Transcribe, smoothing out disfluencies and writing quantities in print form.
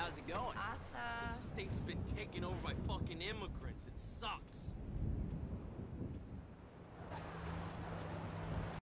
how's it going? Asta. This state's been taken over by fucking immigrants. It sucks.